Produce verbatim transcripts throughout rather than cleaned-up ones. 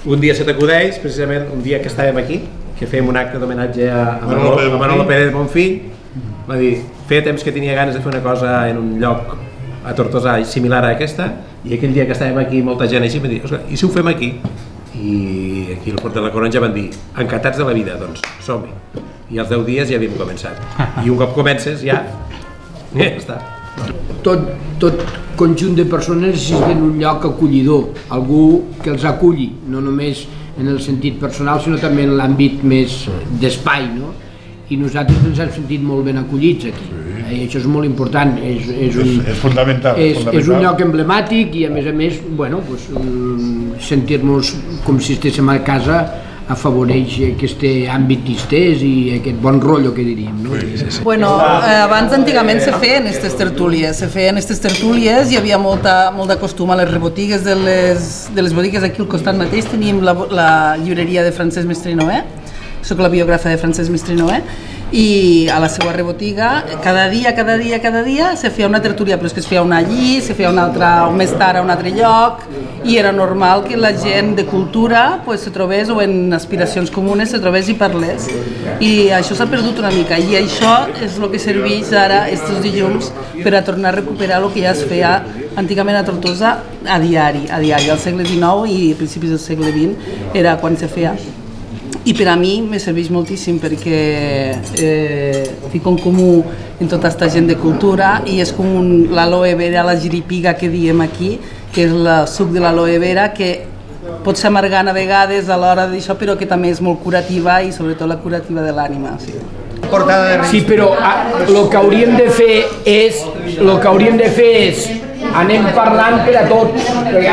un dia se t'acudeix, precisament un dia que estàvem aquí, que fèiem un acte d'homenatge a Manolo Pérez Bonfill, va dir, feia temps que tenia ganes de fer una cosa en un lloc a Tortosa similar a aquesta, i aquell dia que estàvem aquí molta gent així va dir, i si ho fem aquí? I aquí al Port de la Canonja van dir, encantats de la vida, doncs som-hi. I als deu dies ja havíem començat. I un cop comences ja, ja està. Tot conjunt de persones necessiten un lloc acollidor, algú que els aculli, no només en el sentit personal, sinó també en l'àmbit més d'espai, no? I nosaltres ens hem sentit molt ben acollits aquí, i això és molt important, és un lloc emblemàtic i a més a més, bueno, sentir-nos com si estéssim a casa afavoreix aquest àmbit distès i aquest bon rotllo que diríem. Bueno, abans antigament se feien aquestes tertúlies, se feien aquestes tertúlies, hi havia molt de costum a les rebotigues de les botigues. Aquí al costat mateix teníem la llibreria de Francesc Mestre i Noé, soc la biògrafa de Francesc Mestre i Noé, i a la seva rebotiga cada dia, cada dia, cada dia se feia una tertúlia, però és que es feia una allí, se feia una altra més tard a un altre lloc, i era normal que la gent de cultura se trobés, o en aspiracions comunes se trobés i parlés, i això s'ha perdut una mica, i això és el que serveix ara aquests dilluns per a tornar a recuperar el que ja es feia antigament a Tortosa a diari, a diari, al segle dinou i a principis del segle vint era quan se feia. I per a mi me serveix moltíssim perquè fico en comú en tota aquesta gent de cultura i és com l'aloe vera, la giripiga que diem aquí, que és el suc de l'aloe vera, que pot ser amargant a vegades a l'hora d'això, però que també és molt curativa i sobretot la curativa de l'ànima. Sí, però el que hauríem de fer és, el que hauríem de fer és anem parlant per a tots.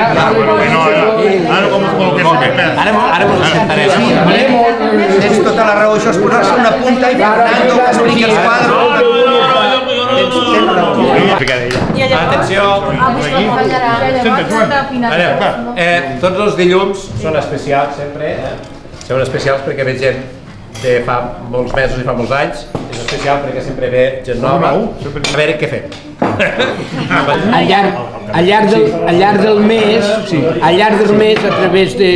Ara mos assentarem. Tens tota la raó, això és posar-se una punta i Fernando que expliqui els quadres. Atenció! Tots els dilluns són especials sempre, són especials perquè ve gent de fa molts mesos i fa molts anys, és especial perquè sempre ve gent nova, a veure què fem. Al llarg del mes, al llarg del mes, a través de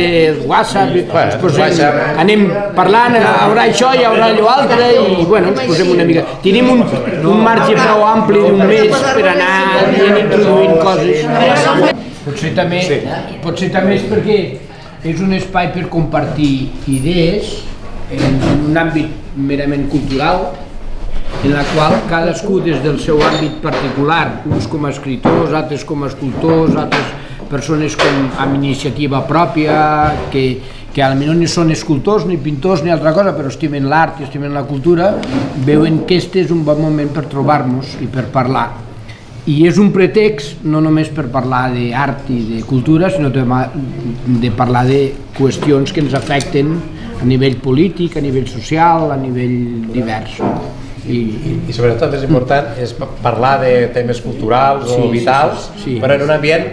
WhatsApp, anem parlant, hi haurà això, hi haurà allò altre, i bueno, ens posem una mica. Tenim un marge prou ampli d'un mes per anar introduint coses. Potser també és perquè és un espai per compartir idees en un àmbit merament cultural, en la qual cadascú des del seu àmbit particular, uns com a escriptors, altres com a escultors, altres persones amb iniciativa pròpia, que potser no són escultors, ni pintors, ni altra cosa, però estimen l'art i estimen la cultura, veuen que aquest és un bon moment per trobar-nos i per parlar. I és un pretext no només per parlar d'art i de cultura, sinó de parlar de qüestions que ens afecten a nivell polític, a nivell social, a nivell divers. I sobretot el més important és parlar de temes culturals o vitals, però en un ambient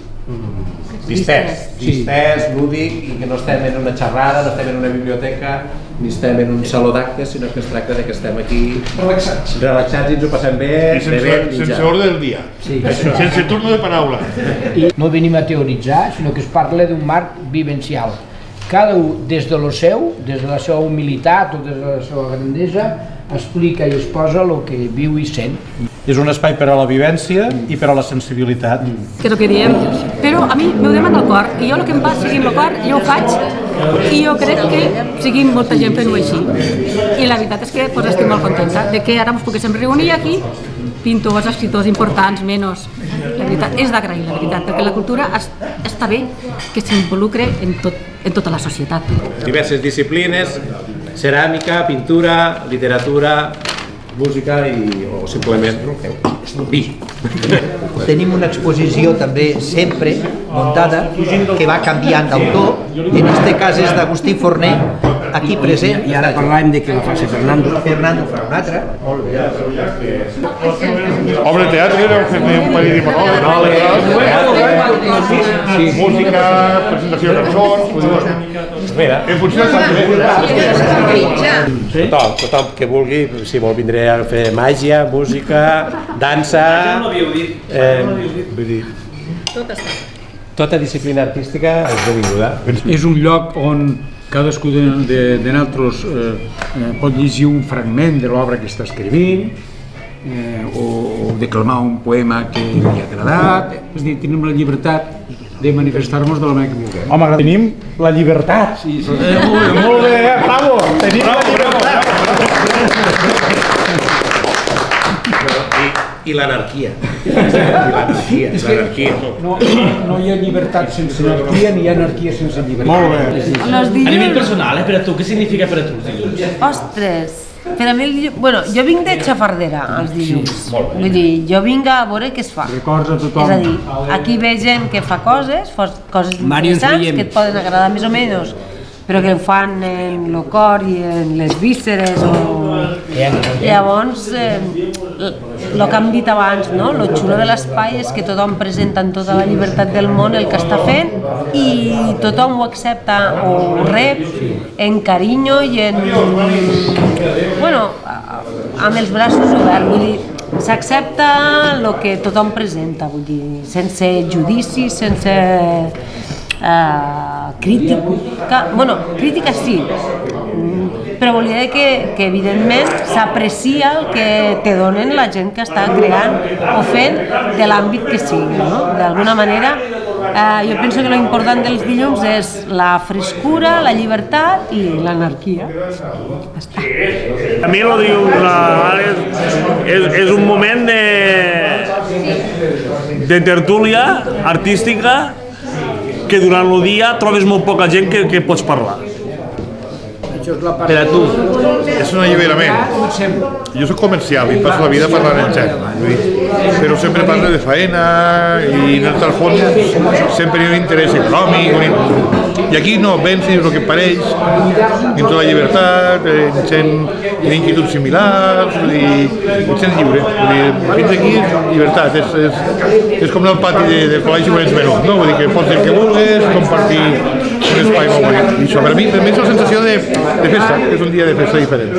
distès, distès, lúdic, i que no estem en una xerrada, no estem en una biblioteca, ni estem en un saló d'actes, sinó que es tracta que estem aquí relaxats i ens ho passem bé, bevent i ja. Sense ordre del dia, sense turno de paraula. No venim a teoritzar, sinó que es parla d'un marc vivencial. Cada un, des de lo seu, des de la seva humilitat o des de la seva grandesa, explica i exposa el que viu i sent. És un espai per a la vivència i per a la sensibilitat. Que és el que diem, però a mi m'ho demana el cor, i jo el que em va seguir amb el cor, jo ho faig, i jo crec que seguim molta gent fent-ho així. I la veritat és que estic molt contenta de que ara ens poguéssim reunir aquí, pintors, escriptors importants, menys. La veritat és d'agrair, la veritat, perquè la cultura està bé que s'involucre en tota la societat. Diverses disciplines, ceràmica, pintura, literatura, música o simplement vi. Tenim una exposició també sempre muntada que va canviant d'autor, en aquest cas és d'Agustí Forner, aquí present. I ara parlàvem de que la faci Fernando. Fernando fa una altra. Obra de teatre, vam fer un parell de monòlegs, música, presentació de cançons, en funció de tothom, tothom que vulgui, si vol vindré a fer màgia, música, dansa, Tot està. tota disciplina artística és benvinguda. És un lloc on cadascú de, de, de nosaltres eh, eh, pot llegir un fragment de l'obra que està escrivint, eh, o, o declamar un poema que li ha agradat. És a dir, tenim la llibertat de manifestar-nos de la manera que vulguem. Home, tenim la llibertat. Sí, sí. Eh, molt bé, eh? Bravo! Tenim la llibertat. I l'anarquia. I l'anarquia. L'anarquia. No, no hi ha llibertat sense anarquia ni hi ha anarquia sense llibertat. Molt bé. Los dilluns... A nivell personal, eh, per a tu, què significa per a tu els dilluns? Ostres, per a mi el dilluns... Bueno, jo vinc de xafardera els dilluns. Vull dir, jo vinc a veure què es fa. Records a tothom. És a dir, aquí ve gent que fa coses, coses interessants, que et poden agradar més o menys, però que ho fan en el cor i en les vísceres o... Llavors, el que hem dit abans, no? Lo xulo de l'espai és que tothom presenta amb tota la llibertat del món el que està fent i tothom ho accepta o ho rep en carinyo i en... Bueno, amb els braços oberts, vull dir, s'accepta el que tothom presenta, vull dir, sense judici, sense... Uh, crítica, bueno, crítica sí, però volia dir que, que evidentment s'aprecia el que te donen la gent que està creant o fent de l'àmbit que sigui, no? D'alguna manera, uh, jo penso que l'important dels dilluns és la frescura, la llibertat i l'anarquia. A mi lo diu, és, és un moment de, de tertúlia artística que durant el dia trobes molt poca gent que, que pots parlar. Per a tu. És un alliberament. Jo soc comercial i passo la vida parlant en gent, però sempre parlo de faena i en el fons sempre hi ha un interès econòmic. I aquí no, vens i dius el que pareix, en tota la llibertat, en gent en inquietuds similars, i et sents lliure. Fins aquí, llibertat, és, és, és com el pati de, del col·legi Llorenç Menut, no? Vull dir que pots dir el que vulguis, compartir un espai molt bonic. I això per a mi, per a mi és la sensació de, de festa, és un dia de festa diferent.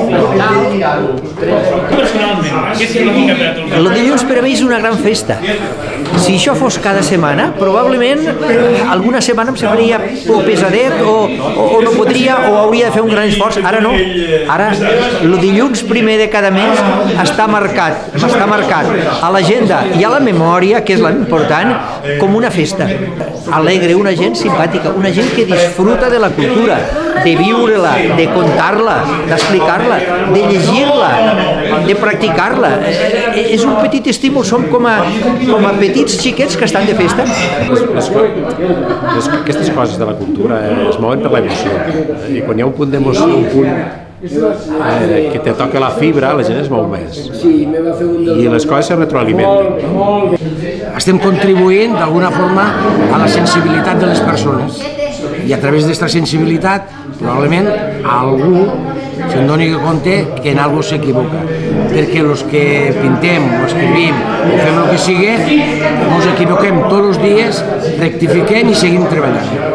Personalment, què significa per a tu? El dilluns per a mi és una gran festa. Si això fos cada setmana, probablement alguna setmana em semblaria o pesadet o, o, o no podria o hauria de fer un gran esforç. Ara no. Ara el dilluns primer de cada mes està marcat, està marcat a l'agenda i a la memòria, que és l'important, com una festa. Alegre, una gent simpàtica, una gent que disfruta de la cultura, de viure-la, de contar-la, d'explicar-la, de llegir-la, de practicar-la. És un petit estímul, som com a, com a petits xiquets que estan de festa. Les, les, les, aquestes coses de la cultura eh, es mouen per l'emoció, i quan hi ha un punt d'emoció, un punt eh, que te toca la fibra, la gent es mou més i les coses se retroalimenten. Estem contribuint d'alguna forma a la sensibilitat de les persones i a través d'aquesta sensibilitat probablement algú se'n doni compte que en algo s'equivoca, perquè els que pintem o escrivim o fem el que sigui ens equivoquem tots els dies, rectifiquem i seguim treballant.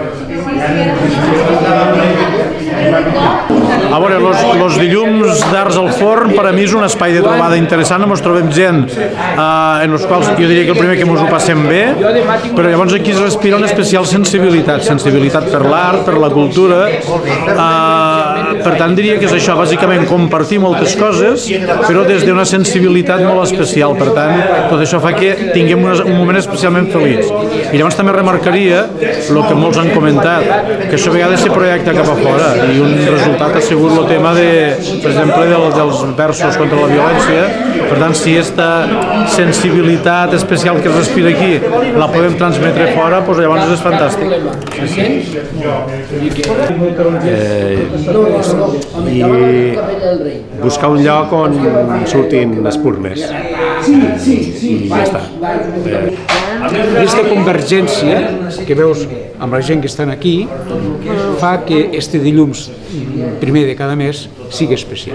A veure, els dilluns d'Arts al Forn per a mi és un espai de trobada interessant, ens trobem gent eh, en els quals jo diria que el primer que ens ho passem bé, però llavors aquí es respira una especial sensibilitat, sensibilitat per l'art, per la cultura, eh, per tant diria que és això, bàsicament compartir moltes coses, però des d'una sensibilitat molt especial, per tant tot això fa que tinguem un moment especialment feliç. I llavors també remarcaria el que molts han comentat, que això a vegades se projecta cap a fora i un resultat ha sigut el tema de, per exemple, dels versos contra la violència. Per tant, si aquesta sensibilitat especial que es respira aquí la podem transmetre fora, doncs llavors és fantàstic. Eh, I buscar un lloc on surtin espurnes i ja està. Aquesta convergència que veus amb la gent que estan aquí fa que este dilluns primer de cada mes sigui especial.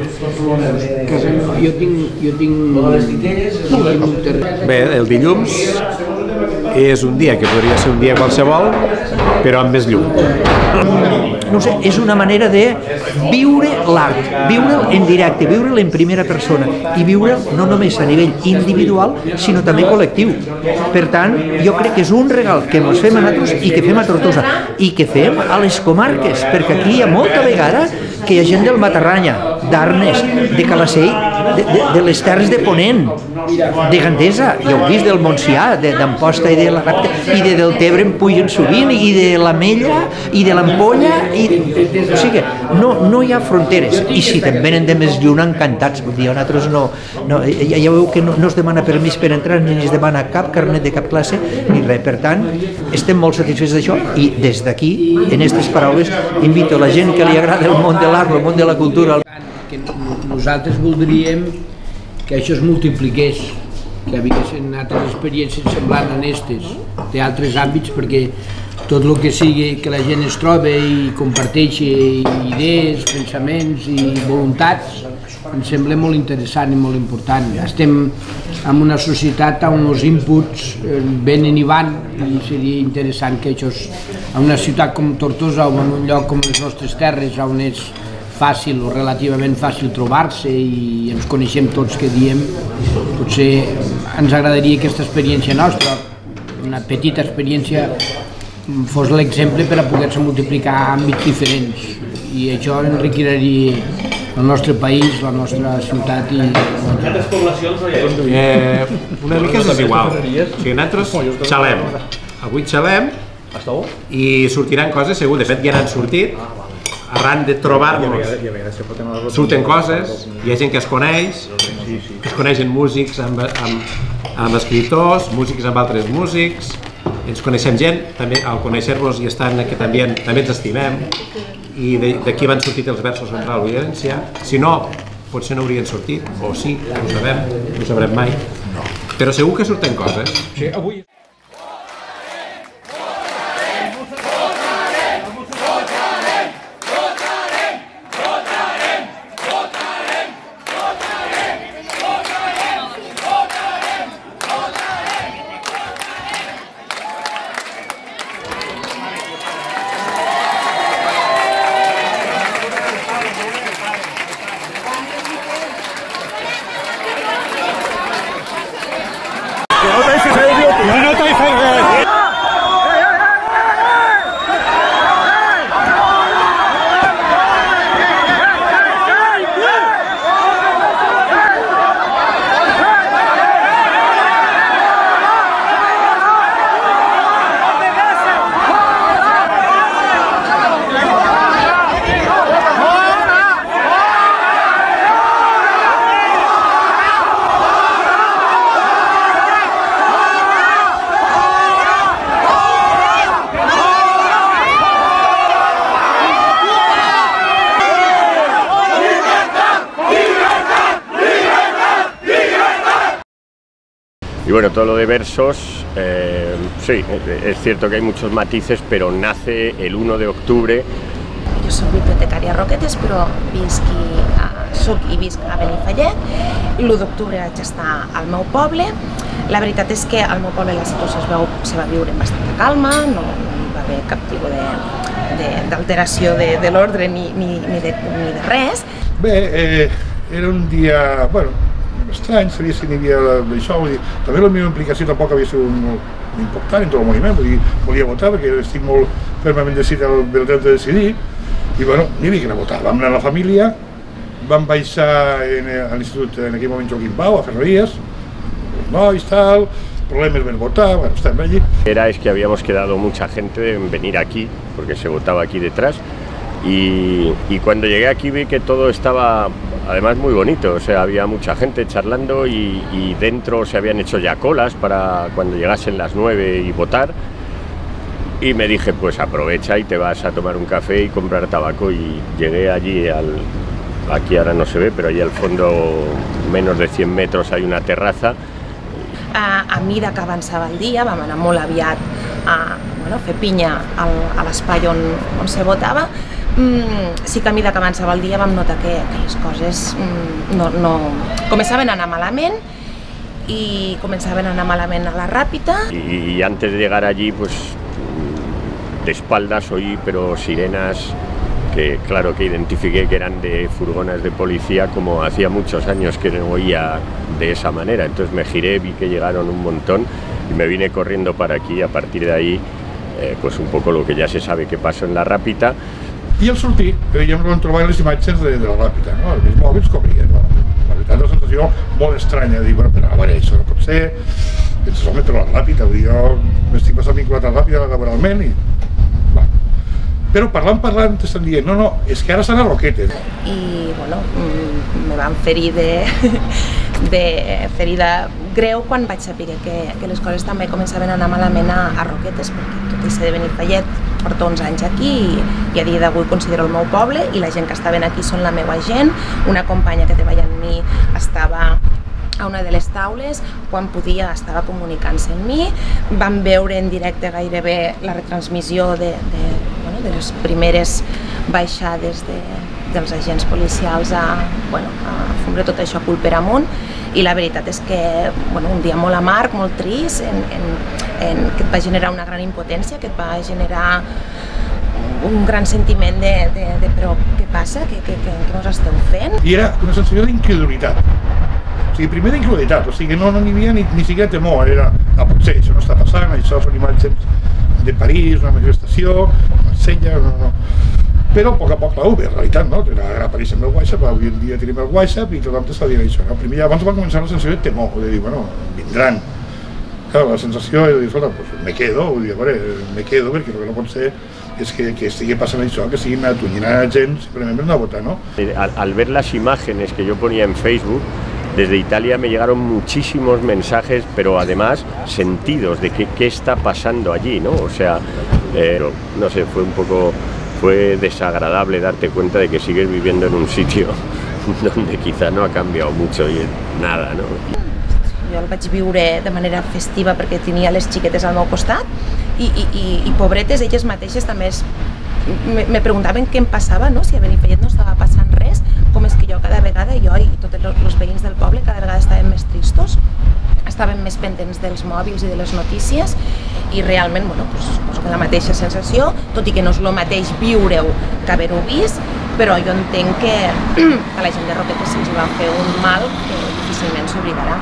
Jo tinc... Jo tinc... Bé, el dilluns és un dia que podria ser un dia qualsevol, però amb més llum. No sé, és una manera de viure l'art, viure'l en directe, viure'l en primera persona i viure'l no només a nivell individual, sinó també col·lectiu. Per tant, jo crec que és un regal que ens fem a nosaltres i que fem a Tortosa i que fem a les comarques, perquè aquí hi ha molta vegada que hi ha gent del Matarranya, d'Arnes, de Calacell, de, de, de les Terres de Ponent, de Gandesa, ja heu vist, del Montsià, d'Amposta i de la Ràpita, i de Deltebre en pugen sovint, i de l'Amella, i de l'Ampolla, i... o sigui, no, no hi ha fronteres, i si te'n venen de més lluny, encantats, vull dir, nosaltres no, no ja, ja veu que no, no es demana permís per entrar, ni es demana cap carnet de cap classe, ni res, per tant, estem molt satisfets d'això, i des d'aquí, en aquestes paraules, invito a la gent que li agrada el món de l'art, el món de la cultura, que nosaltres voldríem que això es multipliqués, que hi haguessin altres experiències semblants a aquestes, d'altres àmbits, perquè tot el que sigui que la gent es trobi i comparteixi idees, pensaments i voluntats, em sembla molt interessant i molt important. Estem en una societat on els inputs venen i van i seria interessant que això, en una ciutat com Tortosa o en un lloc com les nostres terres, on és fàcil o relativament fàcil trobar-se i ens coneixem tots que diem, potser ens agradaria aquesta experiència nostra, una petita experiència, fos l'exemple per a poder-se multiplicar àmbits diferents i això enriquiraria el nostre país, la nostra ciutat i... Eh, una mica és igual, o sigui, nosaltres xalem, avui xalem i sortiran coses segur, de fet ja n'han sortit, arran de trobar-nos surten coses, hi ha gent que es coneix, que es coneixen músics amb, amb, amb escriptors, músics amb altres músics, ens coneixem gent, també al conèixer-vos i estar en aquest ambient també ens estimem i d'aquí van sortir els versos contra la violència, si no potser no haurien sortit, o sí, no ho sabem, no ho sabrem mai, però segur que surten coses. Sí, avui... Y bueno, todo lo de versos, eh, sí, es cierto que hay muchos matices, pero nace el uno de octubre. Jo soc bibliotecària a Roquetes, però visc i, uh, soc i visc a Benifallet. L'u d'octubre vaig estar al meu poble. La veritat és que al meu poble la situació es veu, se va viure amb bastanta calma, no, no hi va haver cap tipus d'alteració de, de, de l'ordre ni, ni, ni, de, ni de res. Bé, eh, era un dia, bueno, estrany, sabia si n'hi havia això, vull dir, també la meva implicació tampoc havia sigut molt important en tot el moviment, vull dir, volia votar perquè estic molt fermament decidit al dret de decidir, i bueno, n'hi havia que anar a votar. Vam anar a la família, vam baixar en, a l'institut en aquell moment Joaquim Pau, a Ferreries, els nois, tal, problemes per votar, bueno, estem allí. Era es que habíamos quedado mucha gente en venir aquí, porque se votaba aquí detrás, y, y cuando llegué aquí vi que todo estaba además muy bonito, o sea, había mucha gente charlando y, y dentro se habían hecho ya colas para cuando llegasen las nueve y votar. Y me dije, pues aprovecha y te vas a tomar un café y comprar tabaco. Y llegué allí, al, aquí ahora no se ve, pero allí al fondo, menos de cien metros, hay una terraza. A, a mesura que avançava el dia, vam anar molt aviat a, bueno, fer pinya al, a l'espai on, on se votava. Mm, sí que a mesura que avançava el dia vam notar que, que les coses mm, no, no, començaven a anar malament y comenzaban a anar malament a la Ràpita. Y, y antes de llegar allí, pues de espaldas oí, pero sirenas que claro que identifiqué que eran de furgonas de policía, como hacía muchos años que no oía de esa manera. Entonces me giré, vi que llegaron un montón y me vine corriendo para aquí. A partir de ahí, eh, pues un poco lo que ya se sabe que pasó en la Ràpita. I al sortir, ja em vam trobar les imatges de, de la Ràpita, no? Els mòbils cobrien, no? La veritat, una sensació molt estranya, de dir, bueno, però a veure, això no pot ser, penses, home, però la Ràpita, vull dir, jo m'estic passant vinculat a la Ràpita laboralment i... Va. Però parlant, parlant, t'estan dient, no, no, és que ara s'han a Roquetes. I, bueno, me van ferir de... de ferida greu quan vaig saber que, que les coses també començaven a anar malament a, a Roquetes, perquè tot i ser de Benifallet porto onze anys aquí i, i a dia d'avui considero el meu poble i la gent que estaven aquí són la meva gent. Una companya que treballa amb mi estava a una de les taules, quan podia estava comunicant-se amb mi, vam veure en directe gairebé la retransmissió de, de, bueno, de les primeres baixades de, dels agents policials a, bueno, a fondre tot això cul per amunt, i la veritat és que bueno, un dia molt amarg, molt trist, en, en, en, que et va generar una gran impotència, que et va generar un gran sentiment de, de, de però què passa, què, què, què, què us esteu fent? I era una sensació d'incredulitat. O sigui, primer d'incredulitat, o sigui, no, no n'hi havia ni, ni siquiera temor, era, no pot ser, això no està passant, això són imatges de París, una manifestació, Marsella, no, no. Però a poc a poc la U, en realitat, no? Era aparèixer amb el WhatsApp, avui en dia tenim el WhatsApp i tothom t'està dient això, no? Primer, abans va començar la sensació de temor, de dir, bueno, vindran. Claro, la sensació de dir, escolta, pues me quedo, vull dir, a veure, me quedo, perquè el que no pot ser és que, que estigui passant això, que siguin atonyinant gent simplement per anar a votar, ¿no? Al, al ver las imágenes que yo ponía en Facebook, desde Italia me llegaron muchísimos mensajes, pero además sentidos de que, qué está pasando allí, ¿no? O sea, eh, no sé, fue un poco... Fue desagradable darte cuenta de que sigues viviendo en un sitio donde quizá no ha cambiado mucho i nada, no? Jo el vaig viure de manera festiva perquè tenia les xiquetes al meu costat i, i, i, i pobretes, elles mateixes també es, me, me preguntaven què em passava, no? Si a Benifallet no estava passant res, com és que jo cada vegada, jo i tots els veïns del poble cada vegada estàvem més tristos, estàvem més pendents dels mòbils i de les notícies i realment, bueno, doncs, doncs la mateixa sensació, tot i que no és el mateix viure-ho que haver-ho vist, però jo entenc que a la gent de Roquetes se'ns va fer un mal que difícilment s'oblidarà.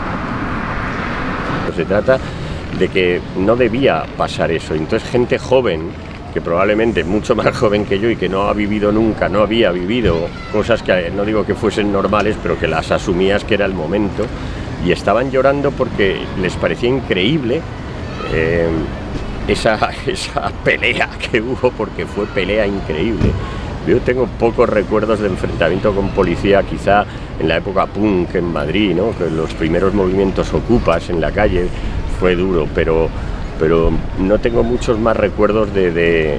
Se trata de que no debía pasar eso, entonces gente joven, que probablemente mucho más joven que yo y que no ha vivido nunca, no había vivido cosas que no digo que fuesen normales, pero que las asumías que era el momento, y estaban llorando porque les parecía increíble eh, esa, esa pelea que hubo, porque fue pelea increíble. Yo tengo pocos recuerdos de enfrentamiento con policía, quizá en la época punk en Madrid, ¿no? Que los primeros movimientos ocupas en la calle fue duro, pero, pero no tengo muchos más recuerdos de, de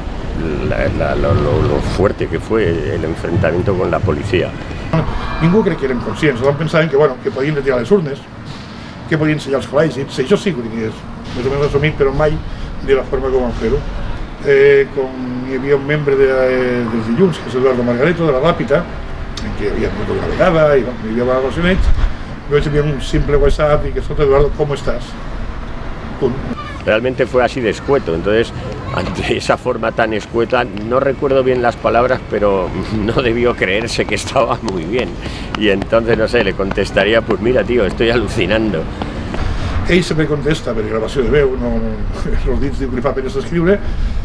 la, la, lo, lo fuerte que fue el enfrentamiento con la policía. Ningú crec que eren conscients, tothom pensaven que, bueno, que podien retirar les urnes, que podien sellar els col·legis, això sí que ho tenies més o menys assumit, però mai de la forma que van fer-ho. Eh, com hi havia un membre de, dels dilluns, que és Eduardo Margareto, de la Ràpita, que havia vingut una vegada i bueno, hi havia relacionats, jo vaig enviar un simple WhatsApp i que, escolta, Eduardo, ¿cómo estás? Punt. Realmente fue así de escueto, entonces ante esa forma tan escueta, no recuerdo bien las palabras, pero no debió creerse que estaba muy bien. Y entonces, no sé, le contestaría, pues mira, tío, estoy alucinando. Ell sempre contesta per gravació de veu, no, no, els dits diu que li fa pena escriure,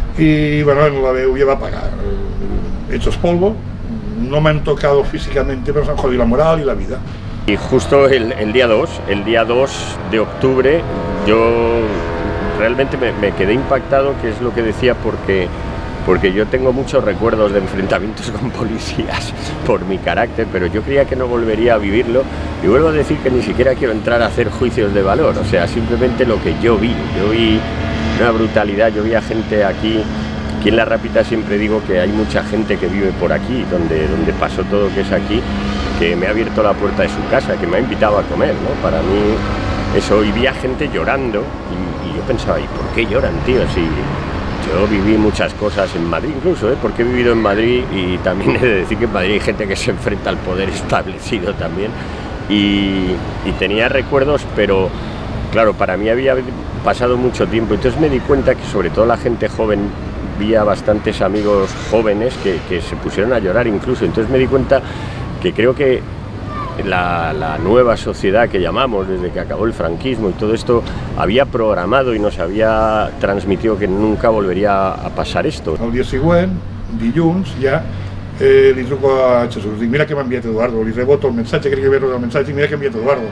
y bueno, la veu ja va pagar. Hechos polvo, no me han tocado físicamente, pero se han jodido la moral y la vida. Y justo el, el día dos, el día dos de octubre, yo realmente me, me quedé impactado, que es lo que decía, porque, porque yo tengo muchos recuerdos de enfrentamientos con policías por mi carácter, pero yo creía que no volvería a vivirlo, y vuelvo a decir que ni siquiera quiero entrar a hacer juicios de valor, o sea, simplemente lo que yo vi, yo vi una brutalidad, yo vi a gente aquí, aquí en la Ràpita siempre digo que hay mucha gente que vive por aquí, donde, donde pasó todo, que es aquí, que me ha abierto la puerta de su casa, que me ha invitado a comer, ¿no? Para mí eso, y vi a gente llorando, y, y yo pensaba, ¿y por qué lloran, tío? Si yo viví muchas cosas en Madrid incluso, ¿eh? Porque he vivido en Madrid, y también he de decir que en Madrid hay gente que se enfrenta al poder establecido también, y, y tenía recuerdos, pero claro, para mí había pasado mucho tiempo, entonces me di cuenta que sobre todo la gente joven, vi a bastantes amigos jóvenes que, que se pusieron a llorar incluso, entonces me di cuenta que creo que la, la nueva sociedad que llamamos desde que acabó el franquismo y todo esto había programado y nos había transmitido que nunca volvería a pasar esto. El dia següent, dilluns, ja eh, li truco a Jesús, dic, mira que m'ha enviat Eduardo, li reboto el missatge, crec que ve el missatge, mira que ha enviat Eduardo.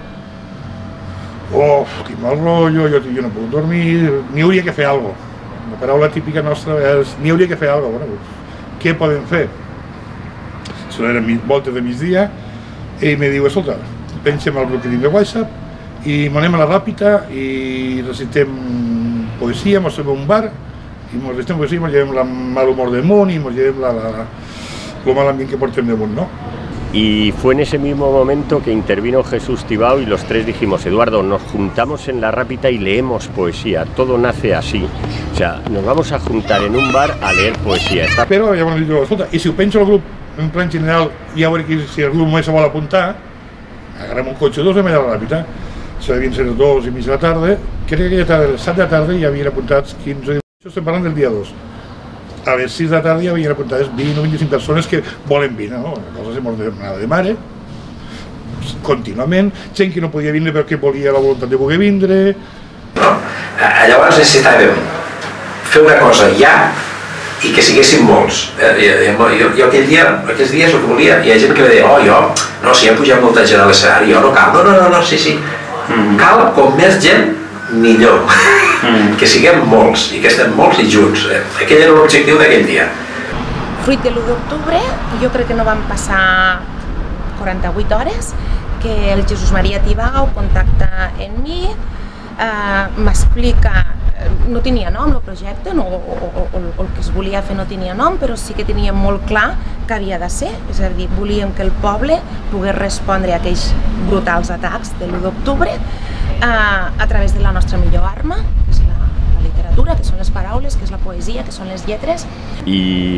Oh, quin mal rotllo, jo, jo no puc dormir, n'hi hauria que fer alguna cosa. La paraula típica nostra és, n'hi hauria que fer alguna cosa. Bueno, què podem fer? Això eren voltes de migdia, i em diu, escolta, pensem al grup que tinc de WhatsApp i anem a la Ràpita i recitem poesia, ens fem un bar i ens recitem poesia i ens llevem el mal humor damunt i ens llevem el mal ambient que portem damunt, no? Y fue en ese mismo momento que intervino Jesús Tibau y los tres dijimos, Eduardo, nos juntamos en la Ràpita y leemos poesía, todo nace así. O sea, nos vamos a juntar en un bar a leer poesía. Está... Però llavors dic, escolta, i si ho penso al grup en plan general, ja veuré que si el grup només se vol apuntar, agarrem un cotxe dos i anem a la Ràpita. Se devien ser dos i mig de la tarda, crec que aquella tarda, a les set de la tarda, ja havien apuntats quinze... Això estem parlant del dia dos. A les sis de la tarda ja havien apuntades vint o vint-i-cinc persones que volen vindre, no? La cosa és molt de, de mare, contínuament, gent que no podia vindre perquè volia la voluntat de poder vindre. No? Llavors necessitàvem fer una cosa ja i que siguessin molts. Jo, jo aquell dia, aquells dies el que volia, hi ha gent que me deia, oh, jo, no, si ha pujat molta gent a l'escenari, jo no cal. No, no, no, no, sí, sí. Cal com més gent, millor. Que siguem molts i que estem molts i junts. Aquell era l'objectiu d'aquell dia. Fruit de l'u d'octubre, jo crec que no van passar quaranta-vuit hores que el Jesús Maria Tibau contacta amb mi, eh, m'explica, no tenia nom el projecte, no, o, o, o el que es volia fer no tenia nom, però sí que tenia molt clar que havia de ser, és a dir, volíem que el poble pogués respondre a aquells brutals atacs de l'u d'octubre eh, a través de la nostra millor arma, que és la, la literatura, que són les paraules, que és la poesia, que són les lletres. Y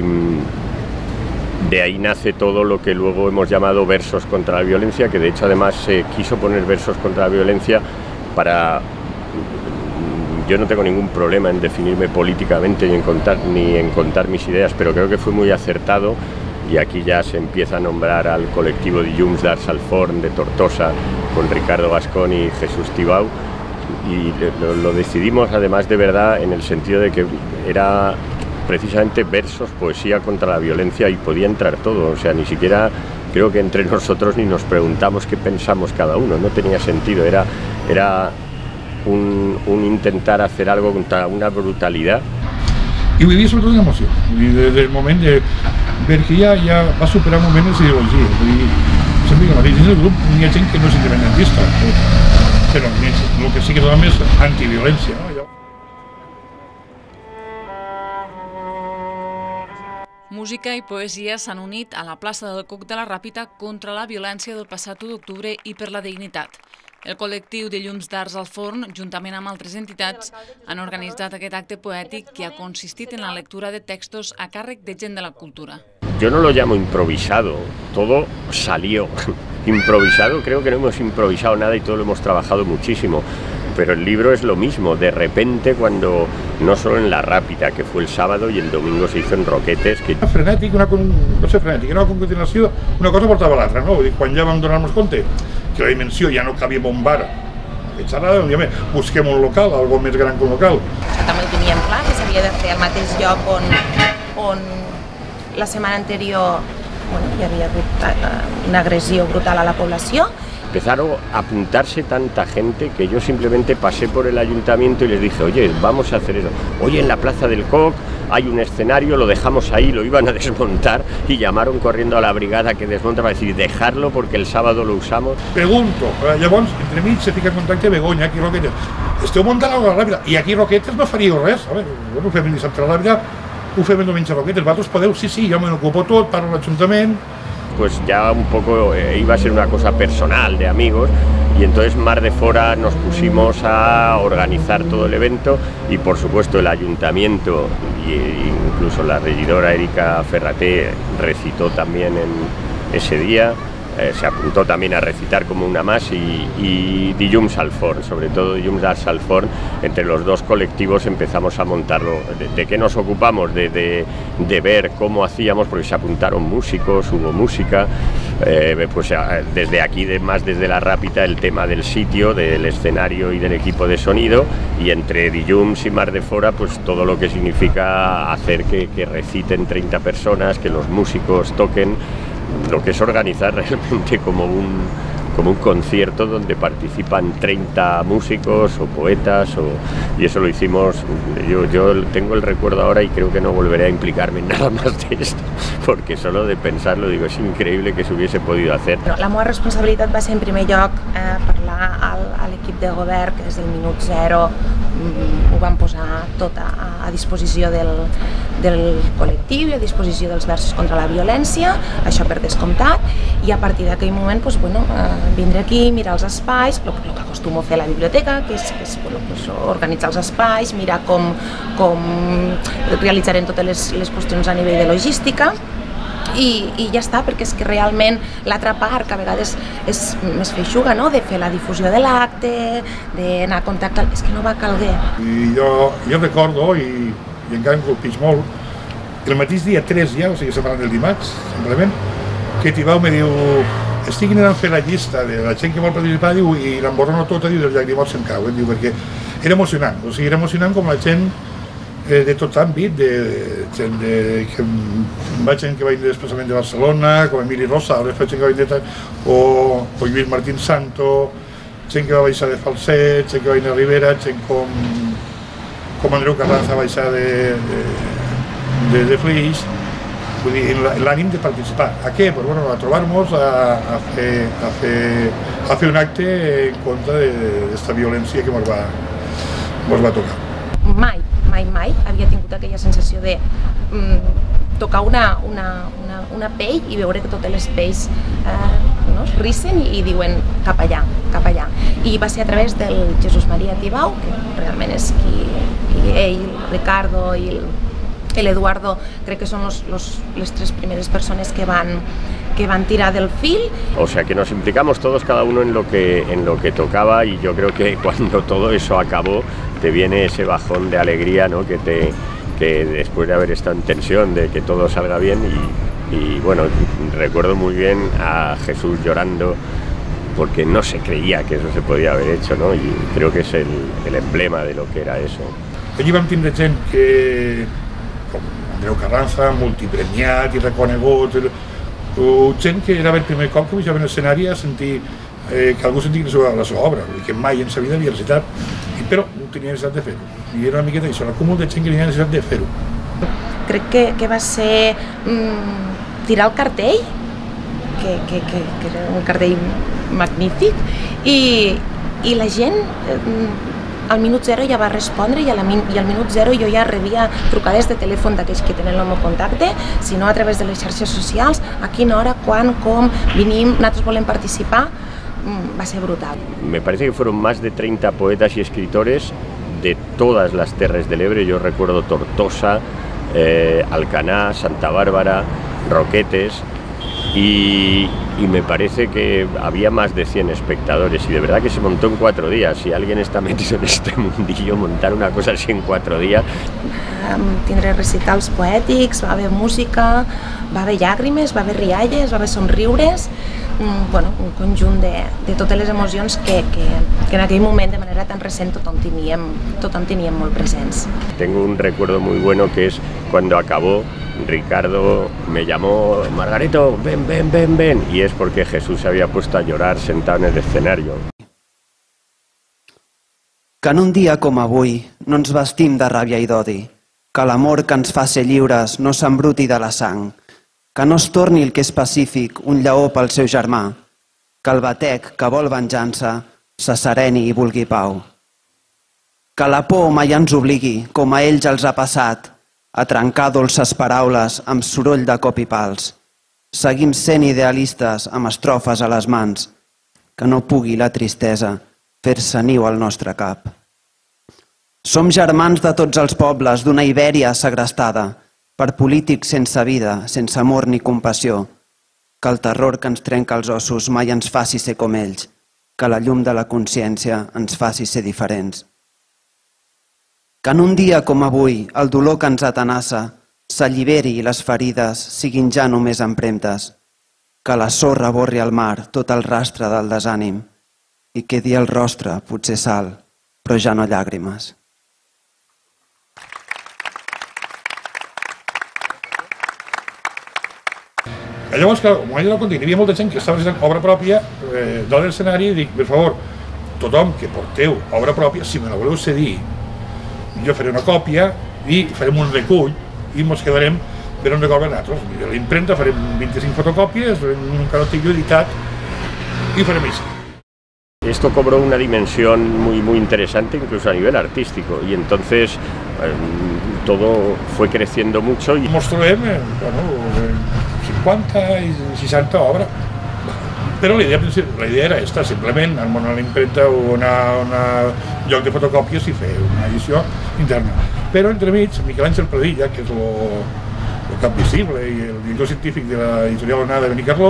de ahí nace todo lo que luego hemos llamado versos contra la violencia, que de hecho además se quiso poner versos contra la violencia para... Yo no tengo ningún problema en definirme políticamente ni en contar, ni en contar mis ideas, pero creo que fue muy acertado, y aquí ya se empieza a nombrar al colectivo Dilluns d'Arts al Forn de Tortosa, con Ricardo Gascón y Jesús Tibau, y lo, lo decidimos además de verdad en el sentido de que era precisamente versos, poesía contra la violencia, y podía entrar todo, o sea, ni siquiera creo que entre nosotros ni nos preguntamos qué pensamos cada uno, no tenía sentido, era... era Un, un intentar hacer algo contra una brutalidad. I ho vivia sobretot en emoció, des del moment de ver que ja, ja va superar moments d'ideologia. Sempre que mateix dins del grup n'hi ha gent que no és independentista, però el que sí que dona més antiviolència. No? Música i poesia s'han unit a la plaça del Coc de la Ràpita contra la violència del passat u d'octubre i per la dignitat. El col·lectiu Dilluns d'Arts al Forn, juntament amb altres entitats, han organitzat aquest acte poètic que ha consistit en la lectura de textos a càrrec de gent de la cultura. Yo no lo llamo improvisado, todo salió. Improvisado, creo que no hemos improvisado nada y todo lo hemos trabajado muchísimo. Pero el libro es lo mismo, de repente cuando, no solo en la Ràpita, que fue el sábado, y el domingo se hizo en Roquetes. Que... Frenètic, una, no sé, frenètic, era una continuació, una cosa portava l'altra, no? Vull dir, quan ja vam donar-nos compte que la dimensió ja no cabia un bar, busquem un local, algo més gran que un local. També ho teníem clar, que s'havia de fer al mateix lloc on, on la setmana anterior bueno, hi havia hagut una agressió brutal a la població. Empezaron a apuntarse tanta gente que yo simplemente pasé por el ayuntamiento y les dije, oye, vamos a hacer eso. Oye, en la plaza del Coc hay un escenario, lo dejamos ahí, lo iban a desmontar y llamaron corriendo a la brigada que desmonta para decir, dejarlo porque el sábado lo usamos. Pregunto, llavors, entre mig se fica en contacte Begoña, aquí Roquetes. Esteu muntant a la Ràpita i aquí Roquetes no faríeu res. A veure, ho fem el dissabte a la Ràpita, ho fem el diumenge a Roquetes, vosaltres podeu, sí, sí, jo me n'ocupo tot, parlo a l'Ajuntament. Pues ya un poco eh, iba a ser una cosa personal de amigos, y entonces Mar de Fora nos pusimos a organizar todo el evento, y por supuesto el ayuntamiento e incluso la regidora Erika Ferraté recitó también en ese día, eh, se apuntó también a recitar como una más, y, y Dilluns al Forn, sobre todo Dilluns d'Arts al Forn, entre los dos colectivos empezamos a montarlo. ¿De, de qué nos ocupamos? De, de, de ver cómo hacíamos, porque se apuntaron músicos, hubo música, eh, pues desde aquí, de, más desde la Rápita, el tema del sitio, del escenario y del equipo de sonido, y entre Dilluns y Mar de Fora, pues todo lo que significa hacer que, que reciten treinta personas, que los músicos toquen, lo que es organizar realmente como un, como un concierto donde participan treinta músicos o poetas, o, y eso lo hicimos. Yo, yo tengo el recuerdo ahora y creo que no volveré a implicarme en nada más de esto, porque solo de pensarlo digo, es increíble que se hubiese podido hacer. La meva responsabilitat va ser en primer lloc eh, parlar al, a l'equip de govern, que des del minut zero mm, ho van posar tot a, a disposició del, del col·lectiu i a disposició dels versos contra la violència, això per descomptat, i a partir d'aquell moment doncs, bueno, eh, vindre aquí, mirar els espais, el que acostumo a fer a la biblioteca, que és, que és bueno, pues, organitzar els espais, mirar com, com realitzarem totes les, les qüestions a nivell de logística, i, i ja està, perquè és que realment l'altra part, que a vegades és més feixuga, no?, de fer la difusió de l'acte, d'anar a contactar, és que no va calguer. I jo, jo recordo, i, i encara em colpeix molt, el mateix dia tres ja, o sigui, separant del dimarts, simplement, que Tibau me diu, estic anant a fer la llista de la gent que vol participar, diu, i l'emborrono tota, diu, dels llagrimots se'm cauen, diu, perquè era emocionant, o sigui, era emocionant com la gent eh, de tot àmbit, de, gent de, que va gent que va venir d'Espaçament de Barcelona, com Emili Rosa, o gent que va venir de o, o Lluís Martín Santo, gent que va baixar de Falset, gent que va venir a Ribera, gent com, com Andreu Carranza va baixar de, de, de, de Flix, vull dir, l'ànim de participar. A què? Pues, bueno, a trobar-nos, a, a, fer, a, fer, a fer un acte en contra d'esta violència que ens va, va tocar. Mai, mai, mai havia tingut aquella sensació de mm, tocar una, una, una, una pell i veure que totes les pells eh, no, es rissen i, i diuen cap allà, cap allà. I va ser a través del Jesús Maria Tibau, que realment és qui, qui ell, el Ricardo i el el Eduardo, crec que són los, los, les tres primeres persones que van, que van tirar del fil. O sea que nos implicamos todos, cada uno en lo que, en lo que tocaba, y yo creo que cuando todo eso acabó te viene ese bajón de alegría, ¿no?, que, te, que después de haber estado en tensión, de que todo salga bien, y, y bueno, recuerdo muy bien a Jesús llorando porque no se creía que eso se podía haber hecho, ¿no? Y creo que es el, el emblema de lo que era eso. Allí vam tindre gent que, com Andreu Carranza, multipremiat i reconegut, gent que era el primer cop que pujava en l'escenari a sentir eh, que algú sentia la seva obra, que mai en sa vida havia recitat, però no tenia necessitat de fer-ho. I era una miqueta això, l'acúmul de gent que tenia necessitat de fer-ho. Crec que, que va ser mm, tirar el cartell, que, que, que, que era un cartell magnífic, i, i la gent eh, al minut zero ja va respondre, i, a la, i al minut zero jo ja rebia trucades de telèfon d'aquells que tenen el meu contacte, sinó a través de les xarxes socials, a quina hora, quan, com, venim, nosaltres volem participar, va ser brutal. Me parece que fueron más de treinta poetas y escritores de todas las terres del Ebre. Yo recuerdo Tortosa, eh, Alcaná, Santa Bárbara, Roquetes, y, y me parece que había más de cien espectadores, y de verdad que se montó en cuatro días. Si alguien está metido en este mundillo, montar una cosa así en cuatro días. Um, tindré recitals poètics, va haver música, va haver llàgrimes, va haver rialles, va haver somriures, um, bueno, un conjunt de, de totes les emocions que, que, que en aquell moment, de manera tan recent, tothom teníem, tothom teníem molt presents. Tengo un recuerdo muy bueno, que es cuando acabó, Ricardo me llamó, Margarito, ven, ven, ven, ven, y es porque Jesús se había puesto a llorar sentado en el escenario. Que en un dia com avui no ens vestim de ràbia i d'odi, que l'amor que ens fa ser lliures no s'embruti de la sang, que no es torni el que és pacífic un lleó pel seu germà, que el batec que vol venjança s'assereni i vulgui pau. Que la por mai ens obligui, com a ells els ha passat, a trencar dolces paraules amb soroll de cop i pals. Seguim sent idealistes amb estrofes a les mans, que no pugui la tristesa fer-se niu al nostre cap. Som germans de tots els pobles d'una Ibèria segrestada per polítics sense vida, sense amor ni compassió, que el terror que ens trenca els ossos mai ens faci ser com ells, que la llum de la consciència ens faci ser diferents. Que en un dia com avui el dolor que ens atenassa s'alliberi i les ferides siguin ja només empremtes, que la sorra borri al mar tot el rastre del desànim i quedi el rostre potser sal, però ja no llàgrimes. Llavors, clar, quan jo la conté, hi havia molta gent que estava fent obra pròpia eh, de l'escenari i dic, per favor, tothom que porteu obra pròpia, si me la voleu cedir, jo faré una còpia i farem un recull i ens quedarem per un record per nosaltres. A l'impremta farem vint-i-cinc fotocòpies, un carotillo editat i farem això. Esto cobró una dimensión muy, muy interesante, incluso a nivel artístico, y entonces eh, todo fue creciendo mucho. Y... Ens trobem, eh, bueno, cinquanta i seixanta obres, però la idea, la idea era esta, simplement anar a l'impremta o anar a un lloc de fotocòpies i fer una edició interna. Però entremig, Miquel Àngel Pradilla, que és el cap visible i el director científic de l'editorial Onada de Benicarló,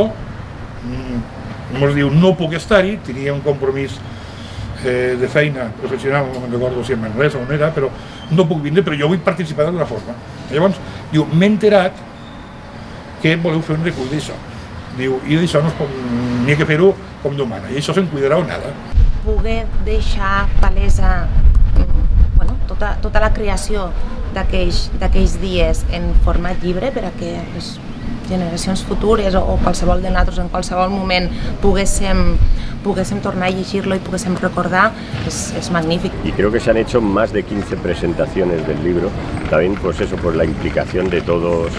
ens diu no puc estar-hi, tenia un compromís eh, de feina professional, no me'n recordo si en Manresa o on era, però no puc vindre, però jo vull participar d'alguna forma. Llavors, diu, m'he enterat que voleu fer un recull d'això. Diu, i d'això no n'hi ha que fer-ho com Déu mana, i això se'n cuidarà o nada. Poder deixar palesa bueno, tota, tota la creació d'aquells dies en format llibre per a que les generacions futures o, o qualsevol de nosaltres en qualsevol moment poguéssim, poguéssim tornar a llegir-lo y poguéssim recordar, es, es magnífico. Y creo que se han hecho más de quince presentaciones del libro, también pues eso, por la implicación de todos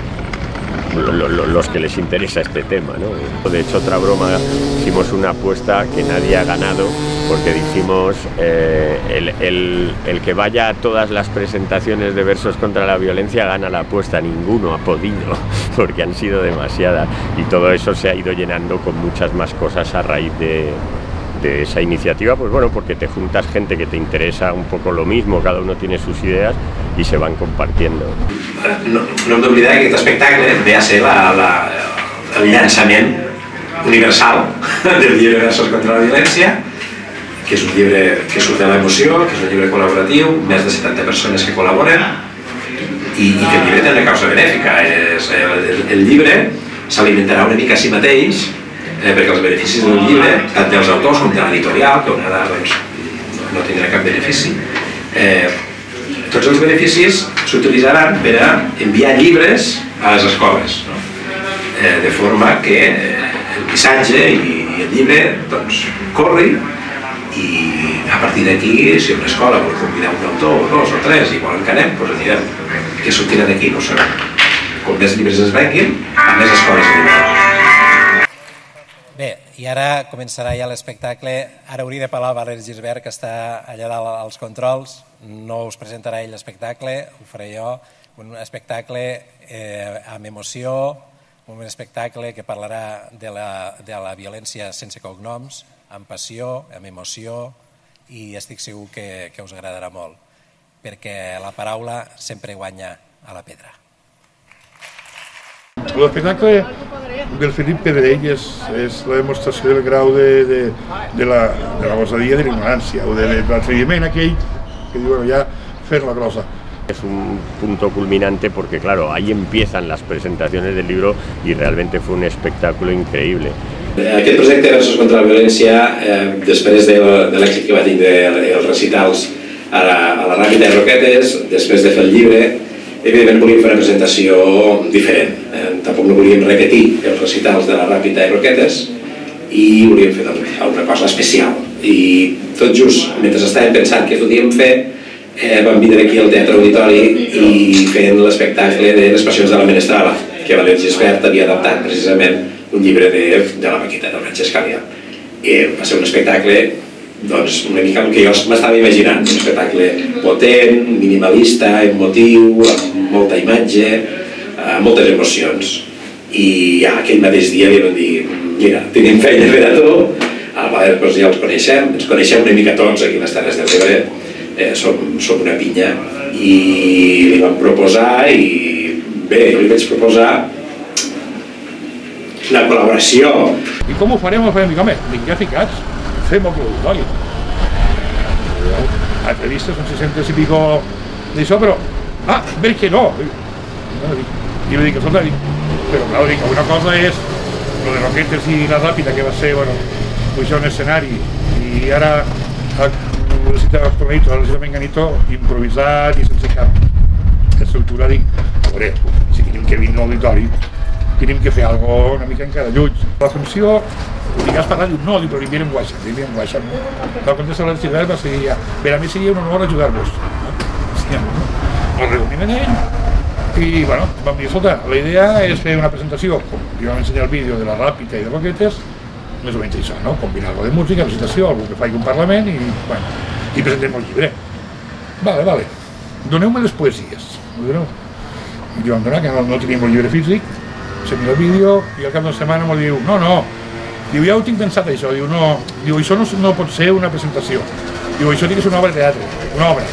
lo, lo, los que les interesa este tema, ¿no? De hecho, otra broma, hicimos una apuesta que nadie ha ganado, porque dijimos eh, el, el, el que vaya a todas las presentaciones de versos contra la violencia gana la apuesta. Ninguno ha podido, porque han sido demasiadas, y todo eso se ha ido llenando con muchas más cosas a raíz de, de esa iniciativa, pues bueno, porque te juntas gente que te interesa un poco lo mismo, cada uno tiene sus ideas y se van compartiendo. No, no hem d'oblidar que aquest espectacle ve a ser la, la, el llançament universal del llibre Versos contra la violència, que és un llibre que surt de l'emoció, que és un llibre col·laboratiu, més de setanta persones que col·laboren, i, i que el llibre té una causa benèfica. És, el, el llibre s'alimentarà una mica a si mateix, eh, perquè els beneficis del llibre, tant dels autors com de l'editorial, que una doncs, no tindrà cap benefici, eh, tots els beneficis s'utilitzaran per a enviar llibres a les escoles, no? eh, de forma que el missatge i, i el llibre doncs, corri, i a partir d'aquí, si una escola vol convidar un autor, o dos o tres, i volen que anem, doncs anirem. Què sortirà d'aquí no ho sabem. Com més llibres es venguin, a més escoles anirem. Bé, i ara començarà ja l'espectacle. Ara hauria de parlar Valeri Gisbert, que està allà dalt als controls. No us presentarà ell l'espectacle, ho faré jo. Un espectacle eh, amb emoció, un espectacle que parlarà de la, de la violència sense cognoms, amb passió, amb emoció, i estic segur que, que us agradarà molt, perquè la paraula sempre guanya a la pedra. L'espectacle del Felip Pedrell és, és la demostració del grau de, de, de, la, de la gosadia de l'ignorància, o de, de l'atreviment aquell que diu, bueno, ja fer la grossa. Es un punto culminante porque, claro, ahí empiezan las presentaciones del libro y realmente fue un espectáculo increíble. Aquest projecte Versos contra la violència, eh, després de, de l'èxit que va tindre els recitals a la, a la Ràpita i Roquetes, després de fer el llibre, evidentment volíem fer una presentació diferent. Eh, tampoc no volíem repetir els recitals de la Ràpita i Roquetes i volíem fer alguna cosa especial. I tot just, mentre estàvem pensant què podíem fer, eh, vam vindre aquí al Teatre Auditori i fent l'espectacle de Les passions de la Menestrala, que Valeri Gisbert havia adaptat precisament un llibre de, de la Paquita, del Francesc Calià. Eh, va ser un espectacle, doncs, una mica el que jo m'estava imaginant, un espectacle potent, minimalista, emotiu, amb molta imatge, amb moltes emocions. I ja aquell mateix dia li vam dir, mira, tenim feina per a tu, al Valeri doncs ja els coneixem, ens coneixem una mica tots aquí a les Terres de l'Ebre, eh, som, som una pinya, i li vam proposar, i bé, jo li vaig proposar la col·laboració. I com ho farem? Ho farem? Dic, home, dic, ja ficats, fem el productori. Entrevistes, són sis-cents i pico d'això, però, ah, perquè no? I jo dic, escolta, però clar, dic, una cosa és lo de Roquetes i la Ràpita, que va ser, bueno, pujar un escenari, i ara necessita els torneitos, ara necessita Menganito, improvisat i sense cap estructura, dic, a veure, si tenim que vindre a l'auditori, tenim que fer alguna cosa una mica encara lluny. La funció, dic, has parlat, diu, no, diu, però l'enviem en WhatsApp, l'enviem en WhatsApp. La contesta la Gilbert va ser, per a mi seria un honor ajudar-vos. El reunim en ell, i, bueno, vam dir, escolta, la idea és fer una presentació, com jo vam ensenyar el vídeo de la Ràpita i de Roquetes, més o menys això, no? Combinar alguna de música, presentació, algú que faci un parlament i, bueno, i presentem el llibre. Vale, vale, doneu-me les poesies. I vam donar, que no, no teníem el llibre físic, se mira el vídeo i al cap d'una setmana m'ho diu, no, no, diu, ja ho tinc pensat això, diu, no, diu, això no, no pot ser una presentació, diu, això té que ser una obra de teatre, una obra.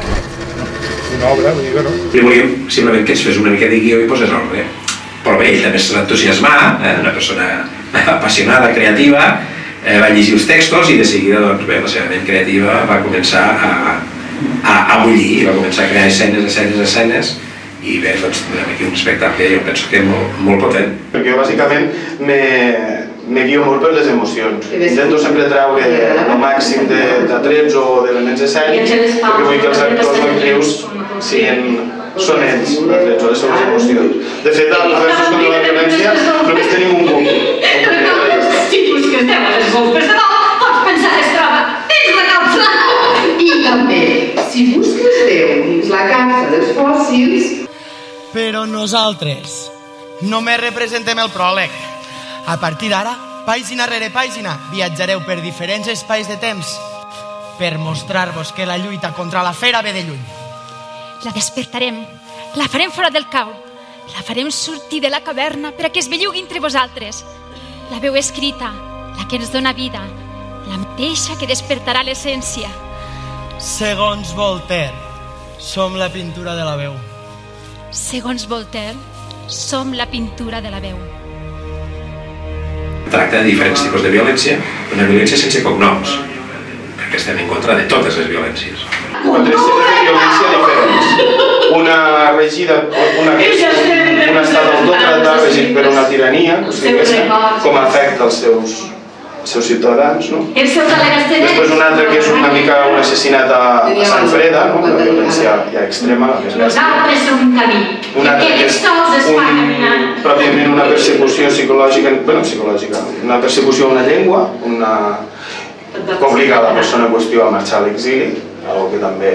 Una obra, vull dir, bueno... I volíem simplement que es fes una mica de guió i posés ordre. Però bé, ell també s'entusiasmà, una persona apassionada, creativa, va llegir els textos i de seguida, doncs bé, la seva ment creativa va començar a bullir, va començar a crear escenes, escenes, escenes, i bé, doncs tenim aquí un espectacle, jo penso que molt potent. Perquè jo bàsicament me guio molt per les emocions. Intento sempre treure el màxim de trets o d'elements escènics perquè vull que els actors o actrius són ells, els trets o les seves emocions. De fet, a Versos contra la violència només tenim un punt. Si busques Déu a les golfes de dalt, pots pensar que es troba dins la capsa. I també, si busques Déu dins la capsa dels fòssils... Però nosaltres només representem el pròleg. A partir d'ara, pàgina rere pàgina, viatjareu per diferents espais de temps per mostrar-vos que la lluita contra la fera ve de lluny. La despertarem, la farem fora del cau, la farem sortir de la caverna per a que es bellugui entre vosaltres. La veu escrita, la que ens dona vida, la mateixa que despertarà l'essència. Segons Voltaire, som la pintura de la veu. Segons Voltaire, som la pintura de la veu. Tracta de diferents tipus de violència, una violència sense cognoms, perquè estem en contra de totes les violències. Quatre sèries de violència diferents. Una regida, una, un estat autòcrata regit per una tirania, o sigui, com afecta els seus, els seus ciutadans, no? Després una altra que és una mica un assassinat a, a Sant Freda, no? Una violència ja extrema, la més bèstia. Una altra que és un, pròpiament una persecució psicològica, bueno, psicològica, una persecució a una llengua, una, que obliga a la persona en qüestió a marxar a l'exili, algo que també...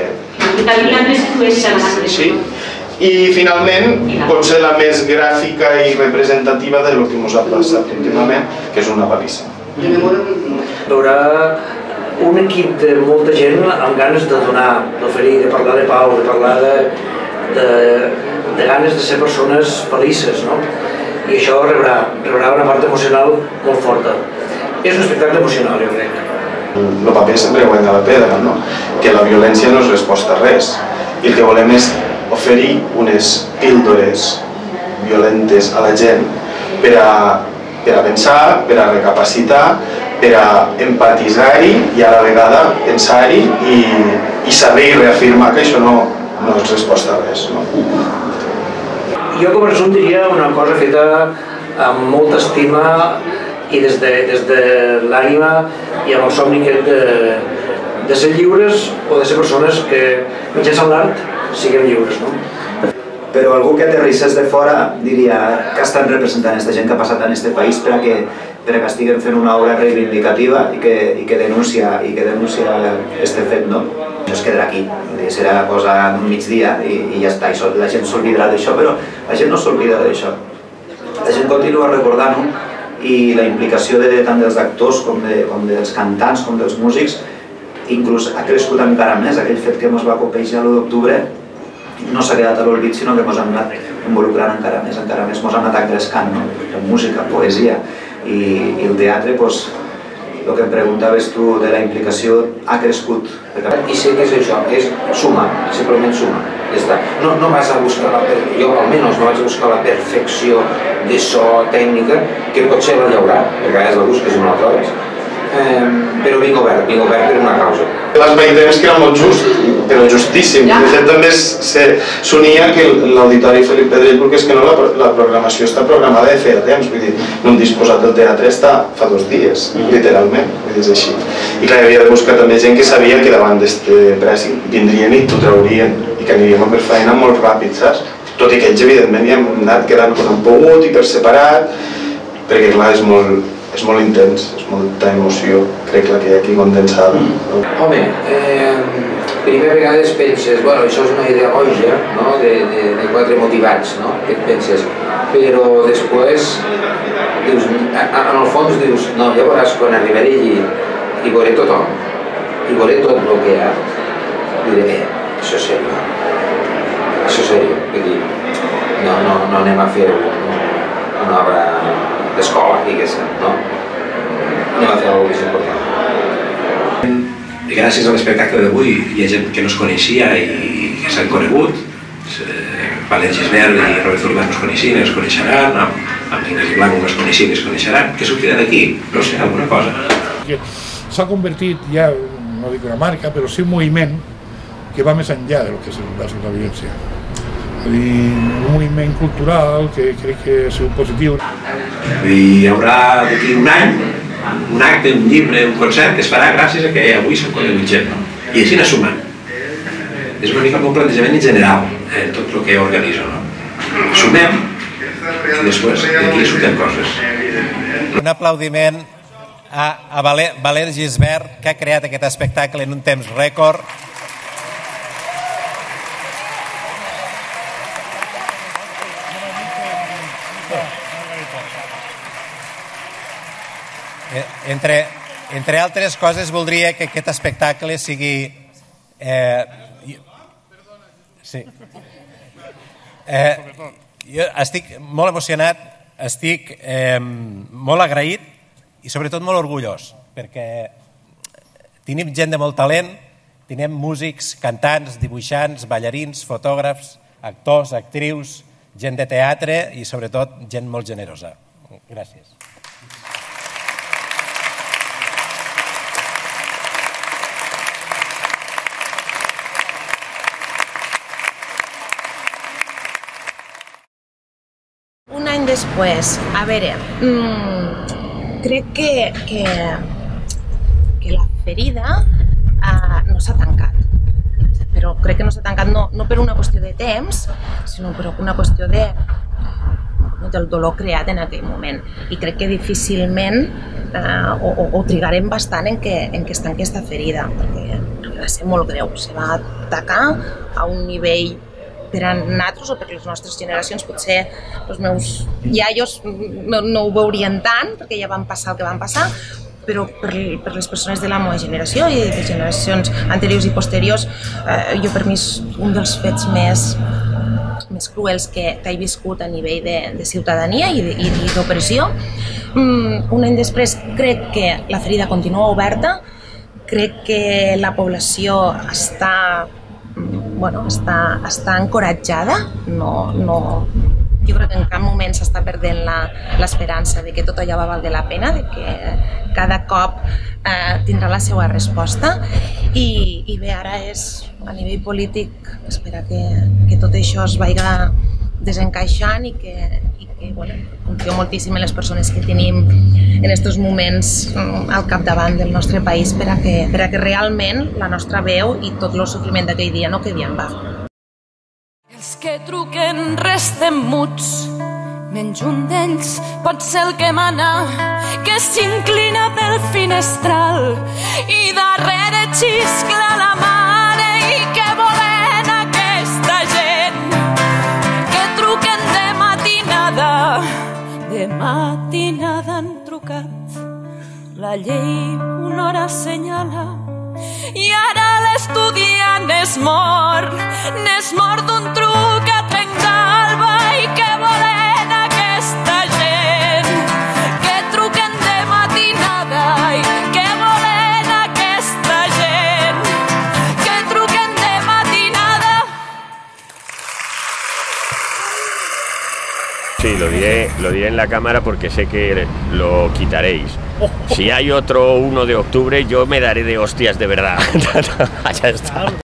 Sí. I finalment, potser la més gràfica i representativa de lo que ens ha passat últimament, que és una palissa. Hi haurà un equip de molta gent amb ganes de donar, d'oferir, de parlar de pau, de parlar de, de, de ganes de ser persones felices, no? I això rebrà, rebrà una part emocional molt forta. És un espectacle emocional, jo crec. El paper sempre guanya la pedra, no? Que la violència no és resposta a res. I el que volem és oferir unes píldores violentes a la gent per a per a pensar, per a recapacitar, per a empatitzar-hi i a la vegada pensar-hi i, i saber i reafirmar que això no, no és resposta a res. No? Jo com a resum diria una cosa feta amb molta estima i des de, des de l'ànima i amb el somni aquest de, de ser lliures o de ser persones que mitjançant l'art siguem lliures. No? Però algú que aterrissés de fora diria que estan representant aquesta gent que ha passat en aquest país per a que, per a que estiguen fent una obra reivindicativa i que, i que denuncia i que denuncia este fet, no? Això es quedarà aquí, serà cosa d'un migdia i, i ja està, i la gent s'oblidarà d'això, però la gent no s'oblida d'això. La gent continua recordant-ho i la implicació de, tant dels actors com, de, com dels cantants com dels músics inclús ha crescut encara més. Aquell fet que ens va copejar l'u d'octubre no s'ha quedat a l'olvid, sinó que ens hem anat involucrant encara més, encara més, ens hem anat engrescant, no? En música, poesia i, i el teatre, doncs, el que em preguntaves tu de la implicació ha crescut. I sé que és això, és sumar, simplement sumar. Ja està. No, no vas a buscar la perfecció, jo almenys no vaig a buscar la perfecció de so tècnica, que potser la hi haurà, perquè a vegades la busques i no la trobes, eh, però vinc obert, vinc obert per una causa. Les veiem que era molt just, però justíssim. De fet, també s'unia que l'Auditori Felip Pedrell, perquè és que no, la programació està programada de feia temps, vull dir, no hem disposat del teatre està fa dos dies, literalment, vull dir, és així. I clar, havia de buscar també gent que sabia que davant d'aquest pressing vindrien i t'ho traurien, i que aniríem a per feina molt ràpid, saps? Tot i que ells, evidentment, hi hem anat quedant com han pogut i per separat, perquè clar, és molt... és molt intens, és molta emoció, crec que hi ha aquí condensada. Home, primer vegades penses, bueno, això és una idea boja, no?, de quatre motivats, no?, que et penses, però després, dius, en el fons dius, no, ja veuràs quan arribaré allí i veuré tothom, i veuré tot el que hi ha, diré, eh, això és sèrio, això és sèrio, vull dir, no, no, no anem a fer una obra d'escola, diguéssim, no? Anem a fer alguna cosa més important. Gràcies a l'espectacle d'avui hi ha gent que no es coneixia i que s'han conegut. Valer Gisbert i Robert Urbà no es coneixien i es coneixeran, amb Ignasi Blanco no es coneixien i es coneixeran. Què sortirà d'aquí? No sé, alguna cosa. S'ha convertit ja, no dic una marca, però sí un moviment que va més enllà del que és la violència. Un moviment cultural que crec que ha sigut positiu. Hi haurà d'aquí un any un acte, un llibre, un concert que es farà gràcies a que avui s'ha conegut gent, no? I així anar sumant. És una mica el meu plantejament en general, en tot el que organitzo, no? Sumem i després d'aquí surten coses. Un aplaudiment a Valer Gisbert, que ha creat aquest espectacle en un temps rècord. Entre, entre altres coses, voldria que aquest espectacle sigui... Eh, sí. Eh, jo estic molt emocionat, estic eh, molt agraït i sobretot molt orgullós, perquè tenim gent de molt talent, tenim músics, cantants, dibuixants, ballarins, fotògrafs, actors, actrius, gent de teatre i sobretot gent molt generosa. Gràcies. Un any després, a veure, mmm, crec que, que, que la ferida uh, no s'ha tancat, però crec que no s'ha tancat no, no per una qüestió de temps, sinó per una qüestió de, del dolor creat en aquell moment. I crec que difícilment uh, o, o, o trigarem bastant en que, en que es tanqui aquesta ferida, perquè va ser molt greu, se va atacar a un nivell per a nosaltres o per les nostres generacions, potser els meus iaios no, no ho veurien tant, perquè ja van passar el que van passar, però per, per les persones de la meva generació i de generacions anteriors i posteriors, eh, jo per mi és un dels fets més, més cruels que, que he viscut a nivell de, de ciutadania i, i, i d'opressió. Mm, un any després crec que la ferida continua oberta, crec que la població està Bueno, està, està encoratjada, no, no, jo crec que en cap moment s'està perdent l'esperança de que tot allò va valgui la pena, de que cada cop eh, tindrà la seva resposta i, i bé, ara és a nivell polític esperar que, que tot això es vagi desencaixant i que, i que bueno, confio moltíssim en les persones que tenim en aquests moments al capdavant del nostre país per a que, per a que realment la nostra veu i tot el sofriment d'aquell dia no quedi en va. Els que truquen resten muts, menys un d'ells pot ser el que mana, que s'inclina pel finestral i darrere xiscla la mare i que volen aquesta gent que truquen de matinada, de matinada han trucat, la llei una hora assenyala i ara l'estudiant es mor, n'es mor d'un truc a Trenc-d'Alba i que volen aquesta gent que truquen de matinada i que sí, lo diré, lo diré en la cámara porque sé que lo quitaréis. Si hay otro uno de octubre, yo me daré de hostias de verdad. Ya está.